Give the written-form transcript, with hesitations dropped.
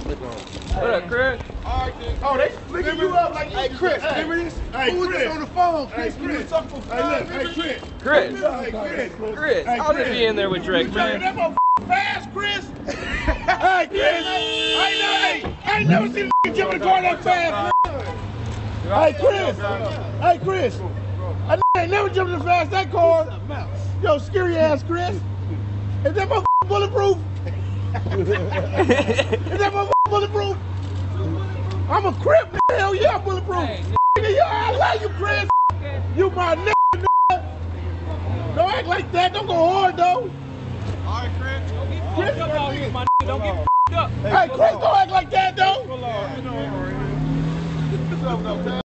What up, Chris? Oh, they flicking you up like, hey, Chris, remember this? Hey, who was this on the phone? Chris, hey, Chris. Hey, Chris. Chris, I'll just be in there with Drake, man. That motherfucker fast, Chris. Hey, Chris. I ain't never seen a jump in the car that fast, Chris. Hey, Chris. Hey, Chris. I ain't never jumped in fast that car. Yo, scary ass Chris. Is that motherfucker bulletproof? Is that motherfucker bulletproof? I'm a crip, hell yeah, I'm bulletproof. Hey, I love you, Chris. You my nigga. Don't act like that. Don't go hard, though. All right, Chris. Chris, out here, my nigga. Don't get up. Hey, Chris, don't act like that, though.